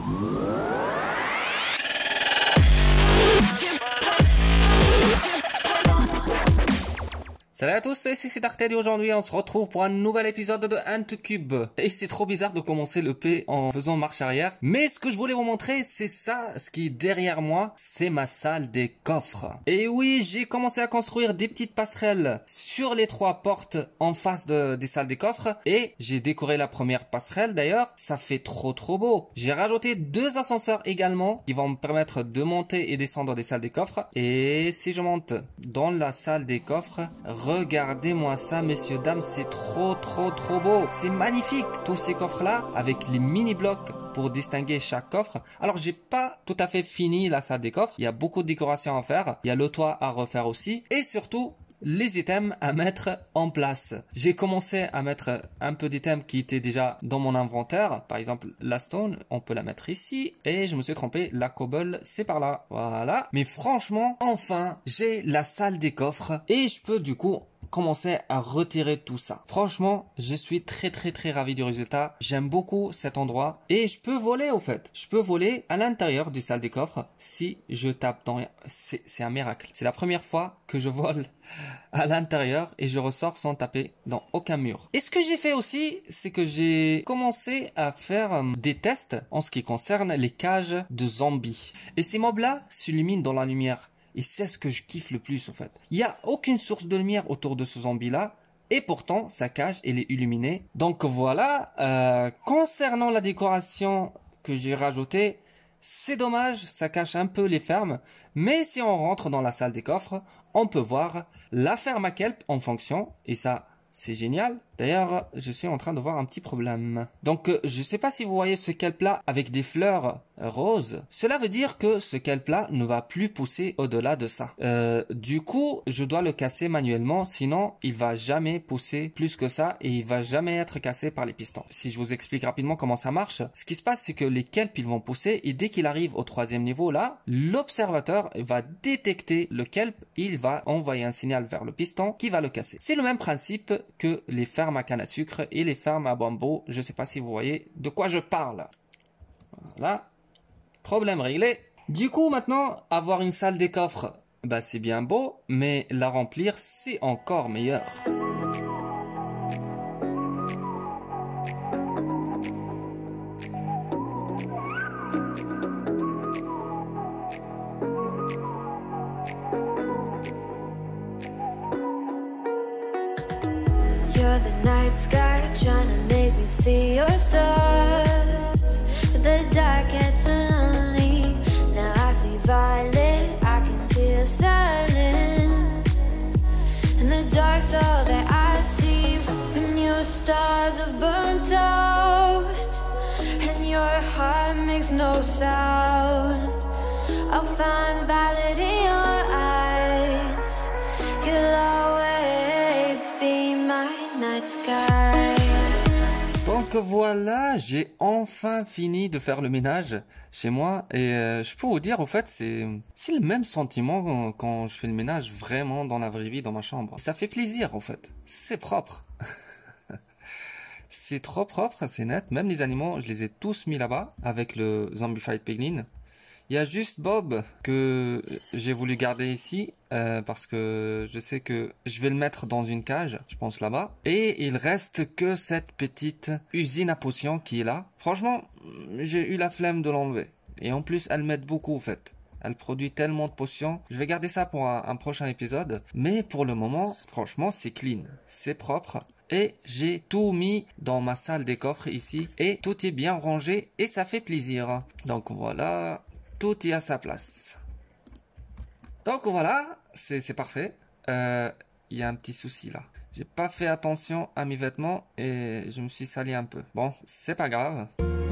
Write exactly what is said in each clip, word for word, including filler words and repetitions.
Salut à tous, ici c'est Dartel et aujourd'hui on se retrouve pour un nouvel épisode de Antcube. Et c'est trop bizarre de commencer le P en faisant marche arrière. Mais ce que je voulais vous montrer, c'est ça, ce qui est derrière moi, c'est ma salle des coffres. Et oui, j'ai commencé à construire des petites passerelles sur les trois portes en face de, des salles des coffres. Et j'ai décoré la première passerelle d'ailleurs, ça fait trop trop beau. J'ai rajouté deux ascenseurs également qui vont me permettre de monter et descendre des salles des coffres. Et si je monte dans la salle des coffres, regardez-moi ça, messieurs, dames, c'est trop, trop, trop beau. C'est magnifique, tous ces coffres-là, avec les mini-blocs pour distinguer chaque coffre. Alors, j'ai pas tout à fait fini la salle des coffres. Il y a beaucoup de décorations à faire. Il y a le toit à refaire aussi. Et surtout, les items à mettre en place. J'ai commencé à mettre un peu d'items qui étaient déjà dans mon inventaire. Par exemple, la stone, on peut la mettre ici. Et je me suis trompé, la cobble, c'est par là. Voilà. Mais franchement, enfin, j'ai la salle des coffres. Et je peux du coup commencer à retirer tout ça. Franchement, je suis très très très ravi du résultat. J'aime beaucoup cet endroit. Et je peux voler au fait. Je peux voler à l'intérieur du salle des coffres si je tape dans... C'est un miracle. C'est la première fois que je vole à l'intérieur et je ressors sans taper dans aucun mur. Et ce que j'ai fait aussi, c'est que j'ai commencé à faire des tests en ce qui concerne les cages de zombies. Et ces mobs-là s'illuminent dans la lumière. Et c'est ce que je kiffe le plus en fait. Il n'y a aucune source de lumière autour de ce zombie-là. Et pourtant, sa cage, elle est illuminée. Donc voilà, euh, concernant la décoration que j'ai rajoutée, c'est dommage, ça cache un peu les fermes. Mais si on rentre dans la salle des coffres, on peut voir la ferme à kelp en fonction. Et ça, c'est génial. D'ailleurs, je suis en train de voir un petit problème. Donc, euh, je ne sais pas si vous voyez ce kelp-là avec des fleurs euh, roses. Cela veut dire que ce kelp-là ne va plus pousser au-delà de ça. Euh, du coup, je dois le casser manuellement. Sinon, il va jamais pousser plus que ça et il va jamais être cassé par les pistons. Si je vous explique rapidement comment ça marche, ce qui se passe, c'est que les kelps, ils vont pousser et dès qu'il arrive au troisième niveau, là, l'observateur va détecter le kelp. Il va envoyer un signal vers le piston qui va le casser. C'est le même principe que les fermes à canne à sucre et les fermes à bambou. Je ne sais pas si vous voyez de quoi je parle. Voilà. Problème réglé. Du coup, maintenant, avoir une salle des coffres, bah, c'est bien beau, mais la remplir, c'est encore meilleur. You're the night sky trying to make me see your stars, but the dark gets so lonely. Now I see violet, I can feel silence, and the dark's all that I see. When your stars have burnt out and your heart makes no sound, I'll find violet in your eyes. You'll always be my night sky. Donc voilà, j'ai enfin fini de faire le ménage chez moi et euh, je peux vous dire au fait c'est c'est le même sentiment quand je fais le ménage vraiment dans la vraie vie dans ma chambre. Ça fait plaisir en fait, c'est propre. C'est trop propre, c'est net, même les animaux je les ai tous mis là-bas avec le Zombified Piglin. Il y a juste Bob que j'ai voulu garder ici euh, parce que je sais que je vais le mettre dans une cage, je pense là-bas. Et il reste que cette petite usine à potions qui est là. Franchement, j'ai eu la flemme de l'enlever. Et en plus, elle m'aide beaucoup en fait. Elle produit tellement de potions. Je vais garder ça pour un, un prochain épisode. Mais pour le moment, franchement, c'est clean. C'est propre. Et j'ai tout mis dans ma salle des coffres ici. Et tout est bien rangé et ça fait plaisir. Donc voilà... Tout est à sa place. Donc voilà, c'est parfait. Euh, il y a un petit souci là. J'ai pas fait attention à mes vêtements et je me suis sali un peu. Bon, c'est pas grave.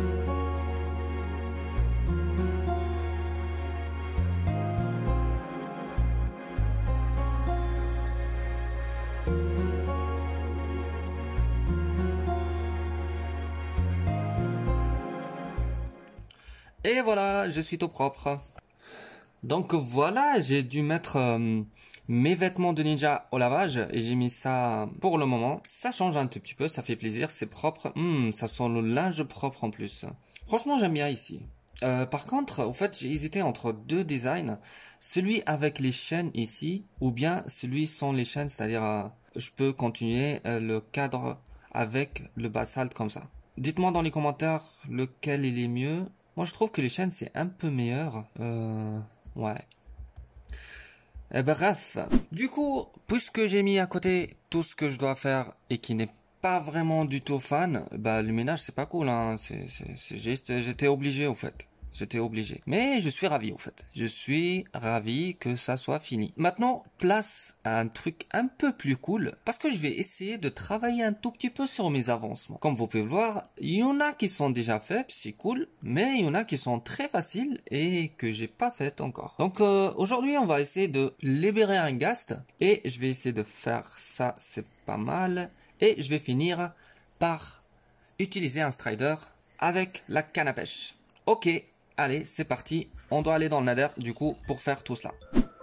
Et voilà, je suis tout propre. Donc voilà, j'ai dû mettre euh, mes vêtements de ninja au lavage et j'ai mis ça pour le moment. Ça change un tout petit peu, ça fait plaisir, c'est propre. Mmh, ça sent le linge propre en plus. Franchement, j'aime bien ici. Euh, par contre, au fait, j'ai hésité entre deux designs. Celui avec les chaînes ici, ou bien celui sans les chaînes, c'est-à-dire euh, je peux continuer euh, le cadre avec le basalte comme ça. Dites-moi dans les commentaires lequel il est mieux. Moi, je trouve que les chaînes, c'est un peu meilleur. Euh, ouais. Et bref. Du coup, puisque j'ai mis à côté tout ce que je dois faire et qui n'est pas vraiment du tout fan, bah le ménage c'est pas cool, hein. C'est, c'est, c'est juste, j'étais obligé au fait. J'étais obligé. Mais je suis ravi au fait. Je suis ravi que ça soit fini. Maintenant, place à un truc un peu plus cool. Parce que je vais essayer de travailler un tout petit peu sur mes avancements. Comme vous pouvez le voir, il y en a qui sont déjà faites, c'est cool. Mais il y en a qui sont très faciles et que j'ai pas faites encore. Donc euh, aujourd'hui, on va essayer de libérer un ghast. Et je vais essayer de faire ça, c'est pas mal. Et je vais finir par utiliser un strider avec la canne à pêche. Ok. Allez, c'est parti. On doit aller dans le nether, du coup, pour faire tout cela.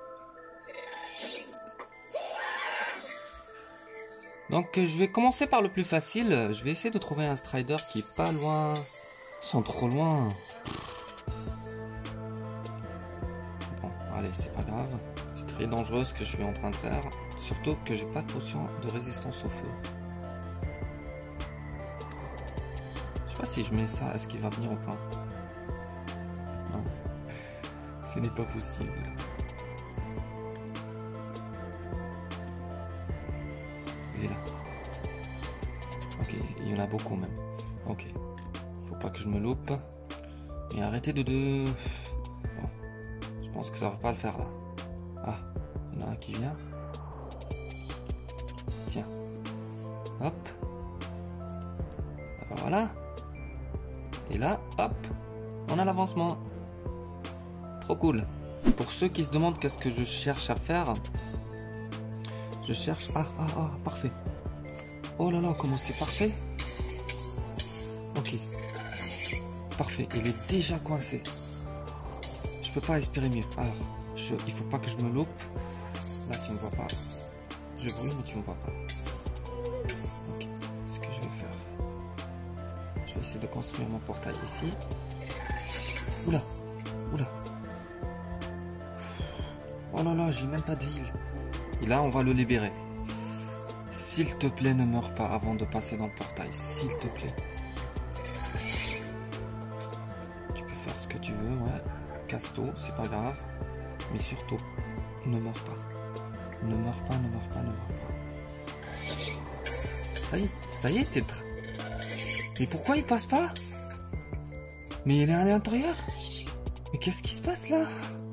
Donc, je vais commencer par le plus facile. Je vais essayer de trouver un strider qui est pas loin. Sans trop loin. Bon, allez, c'est pas grave. C'est très dangereux ce que je suis en train de faire. Surtout que j'ai pas de potion de résistance au feu. Je sais pas si je mets ça, est-ce qu'il va venir ou pas? Non, ce n'est pas possible. Il est là. Ok, il y en a beaucoup même. Ok, faut pas que je me loupe. Et arrêtez de de... Bon, je pense que ça va pas le faire là. Ah, il y en a un qui vient. Tiens. Hop. Alors voilà. Et là, hop. On a l'avancement. Trop cool. Pour ceux qui se demandent qu'est-ce que je cherche à faire, je cherche... Ah, ah, ah, parfait. Oh là là, comment c'est parfait. Ok. Parfait, il est déjà coincé. Je peux pas espérer mieux. Alors, je... il faut pas que je me loupe. Là, tu ne vois pas. Je brûle, mais tu ne vois pas. Ok, ce que je vais faire... Je vais essayer de construire mon portail ici. Oula. Oula. Oh là là, j'ai même pas d'île. Et là, on va le libérer. S'il te plaît, ne meurs pas avant de passer dans le portail. S'il te plaît. Tu peux faire ce que tu veux, ouais. Casse-toi, c'est pas grave. Mais surtout, ne meurs pas. Ne meurs pas, ne meurs pas, ne meurs pas. Ça y est, ça y est, t'es... Mais pourquoi il passe pas? Mais il est à l'intérieur? Mais qu'est-ce qui se passe là?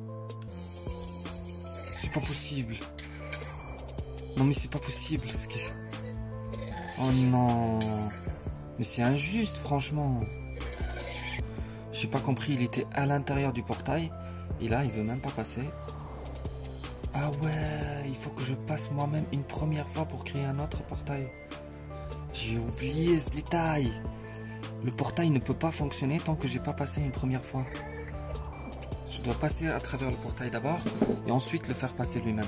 C'est pas possible. Non mais c'est pas possible. Ce qui... Oh non. Mais c'est injuste franchement. J'ai pas compris, il était à l'intérieur du portail. Et là il veut même pas passer. Ah ouais, il faut que je passe moi-même une première fois pour créer un autre portail. J'ai oublié ce détail. Le portail ne peut pas fonctionner tant que j'ai pas passé une première fois. Je dois passer à travers le portail d'abord et ensuite le faire passer lui-même.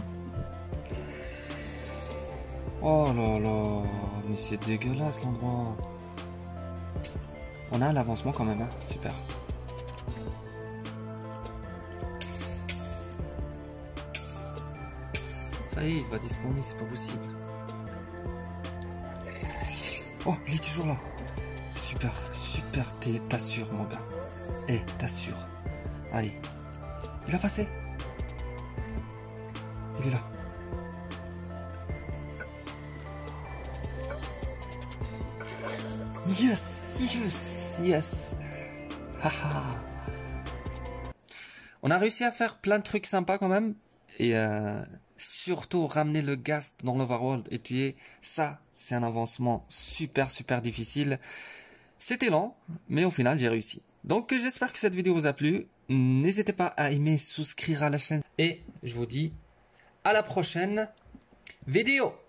Oh là là, mais c'est dégueulasse l'endroit. On a l'avancement quand même, hein. Super. Ça y est, il va disponible, c'est pas possible. Oh, il est toujours là. Super, super, t'assures mon gars. Eh, t'assures. Allez. Il a passé. Il est là. Yes, yes, yes. Haha. On a réussi à faire plein de trucs sympas quand même. Et euh, surtout ramener le ghast dans l'overworld et tuer. Ça, c'est un avancement super, super difficile. C'était lent, mais au final, j'ai réussi. Donc, j'espère que cette vidéo vous a plu. N'hésitez pas à aimer, souscrire à la chaîne. Et je vous dis à la prochaine vidéo.